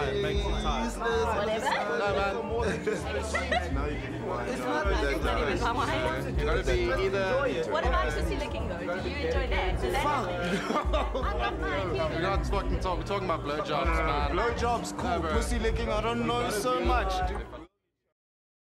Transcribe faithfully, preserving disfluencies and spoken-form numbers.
tired, makes you tired. Whatever. No, man. It's not like it's not even palm wine. You gotta be either... What about Pussy Licking though? Did you enjoy that? Did that I love mine. We're not fucking talking, we're talking about blowjobs, man. Blowjobs, cool. Pussy licking, I don't know so much.